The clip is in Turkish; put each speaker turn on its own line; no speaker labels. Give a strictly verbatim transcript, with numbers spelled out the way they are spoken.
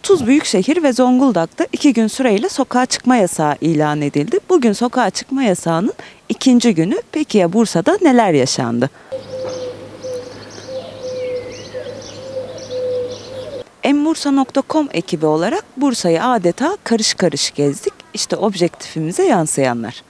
otuz büyükşehir ve Zonguldak'ta iki gün süreyle sokağa çıkma yasağı ilan edildi. Bugün sokağa çıkma yasağının ikinci günü. Peki ya Bursa'da neler yaşandı? Embursa nokta com ekibi olarak Bursa'yı adeta karış karış gezdik. İşte objektifimize yansıyanlar.